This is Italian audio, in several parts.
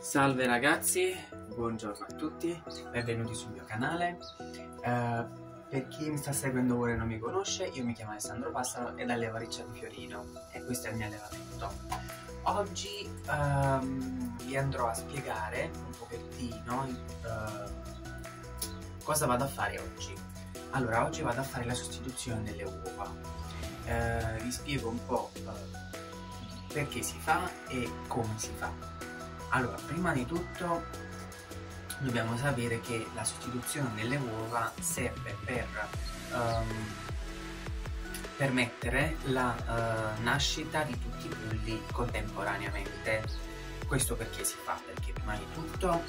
Salve ragazzi, buongiorno a tutti, benvenuti sul mio canale. Per chi mi sta seguendo ora e non mi conosce, io mi chiamo Alessandro Passaro ed allevo a Riccia di Fiorino e questo è il mio allevamento. Oggi vi andrò a spiegare un pochettino cosa vado a fare oggi. Allora, oggi vado a fare la sostituzione delle uova. Vi spiego un po' perché si fa e come si fa. Allora, prima di tutto dobbiamo sapere che la sostituzione delle uova serve per permettere la nascita di tutti i polli contemporaneamente. Questo perché si fa? Perché prima di tutto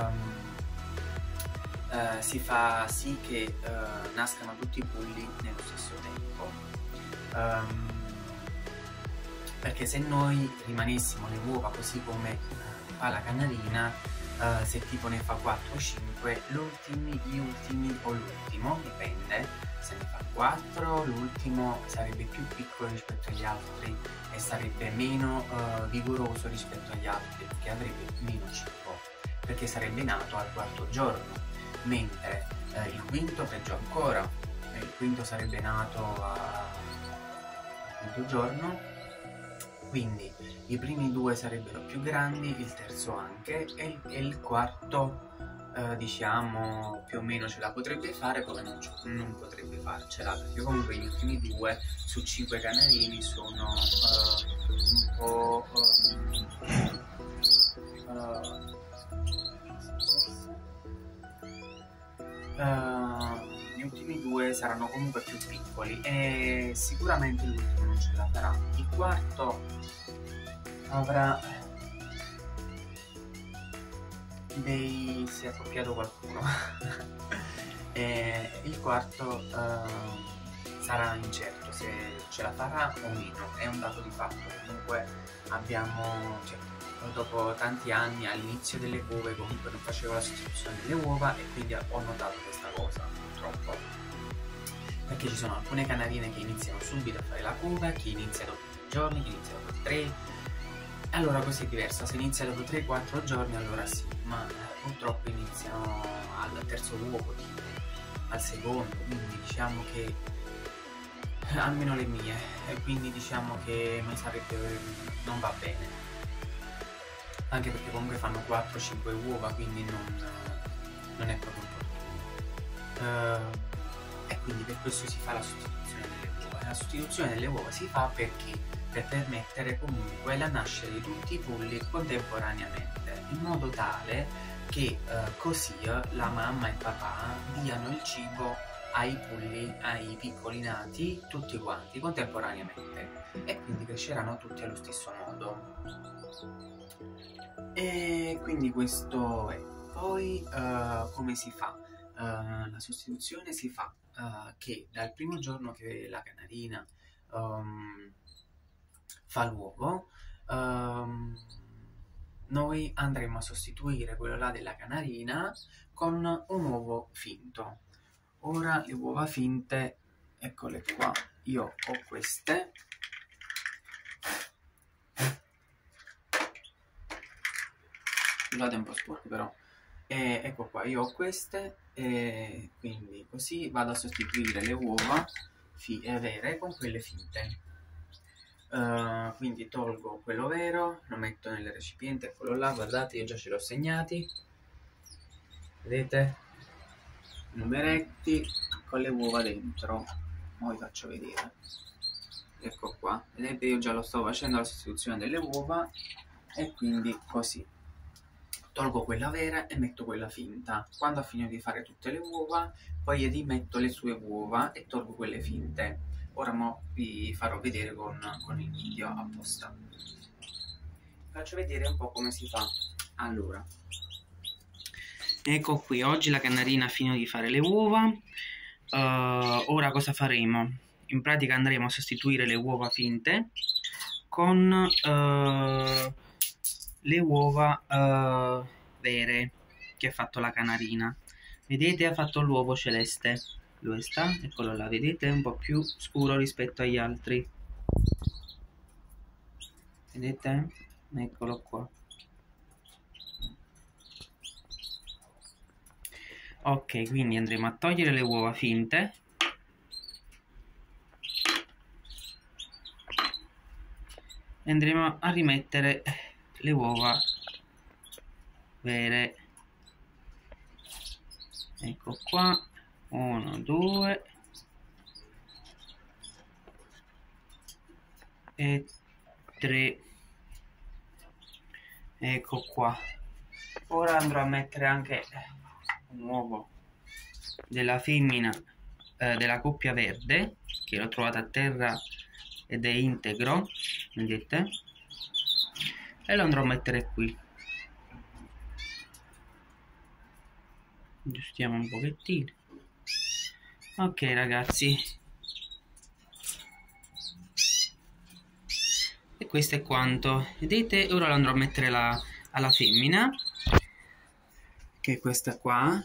si fa sì che nascano tutti i polli nello stesso tempo. Perché se noi rimanessimo le uova così come fa la canarina, se tipo ne fa 4 o 5, gli ultimi o l'ultimo, dipende, se ne fa 4, l'ultimo sarebbe più piccolo rispetto agli altri e sarebbe meno vigoroso rispetto agli altri, perché avrebbe meno cibo, perché sarebbe nato al quarto giorno, mentre il quinto peggio ancora, il quinto sarebbe nato al quinto giorno. Quindi i primi due sarebbero più grandi, il terzo anche, e il quarto diciamo più o meno ce la potrebbe fare, come non potrebbe farcela, perché comunque gli ultimi due su 5 canarini sono un po' gli ultimi due saranno comunque più piccoli e sicuramente l'ultimo non ce la farà. Il quarto avrà si è accoppiato qualcuno e il quarto sarà incerto se ce la farà o meno, è un dato di fatto. Comunque abbiamo, dopo tanti anni, all'inizio delle uova comunque non facevo la sostituzione delle uova e quindi ho notato questa cosa, purtroppo, perché ci sono alcune canarine che iniziano subito a fare la cura, chi inizia dopo 3 giorni, chi inizia dopo 3. Allora così è diverso, se inizia dopo 3-4 giorni allora sì, ma purtroppo iniziano al terzo uovo, al secondo, quindi diciamo che almeno le mie, e quindi diciamo che non va bene, anche perché comunque fanno 4-5 uova, quindi non è proprio opportuno. E quindi per questo si fa la sostituzione delle uova. La sostituzione delle uova si fa perché? Per permettere comunque la nascita di tutti i polli contemporaneamente, in modo tale che così la mamma e il papà diano il cibo ai polli, ai piccoli nati, tutti quanti contemporaneamente, e quindi cresceranno tutti allo stesso modo. E quindi questo è. Poi come si fa? La sostituzione si fa che dal primo giorno che la canarina fa l'uovo, noi andremo a sostituire quello là della canarina con un uovo finto. Ora le uova finte, eccole qua, io ho queste. Scusate, un po' sporco però. Ecco qua, io ho queste e quindi così vado a sostituire le uova vere con quelle finte. Quindi tolgo quello vero, lo metto nel recipiente, eccolo là, guardate, io già ce l'ho segnati, vedete? Numeretti con le uova dentro. Ora vi faccio vedere, ecco qua, vedete, io già lo sto facendo la sostituzione delle uova e quindi così tolgo quella vera e metto quella finta. Quando ho finito di fare tutte le uova poi rimetto le sue uova e tolgo quelle finte. Ora vi farò vedere con il video apposta. Faccio vedere un po' come si fa. Allora, ecco qui, oggi la canarina ha finito di fare le uova. Ora cosa faremo? In pratica andremo a sostituire le uova finte con le uova vere che ha fatto la canarina. Vedete, ha fatto l'uovo celeste. Dove sta? Eccolo là, vedete? È un po' più scuro rispetto agli altri. Vedete? Eccolo qua. Ok, quindi andremo a togliere le uova finte e andremo a rimettere le uova vere. Ecco qua, 1, 2 e 3. Ecco qua. Ora andrò a mettere anche un uovo della femmina della coppia verde, che l'ho trovata a terra ed è integro, vedete? E lo andrò a mettere qui. Aggiustiamo un pochettino. Ok ragazzi, e questo è quanto, vedete? Ora lo andrò a mettere alla femmina, che è questa qua,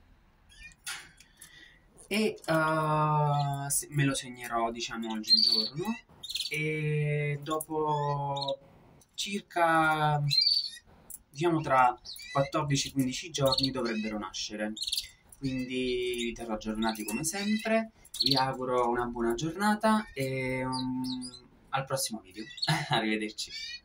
e me lo segnerò, diciamo, oggi il giorno, e dopo circa, diciamo, tra 14-15 giorni dovrebbero nascere. Quindi vi terrò aggiornati come sempre, vi auguro una buona giornata e al prossimo video. Arrivederci.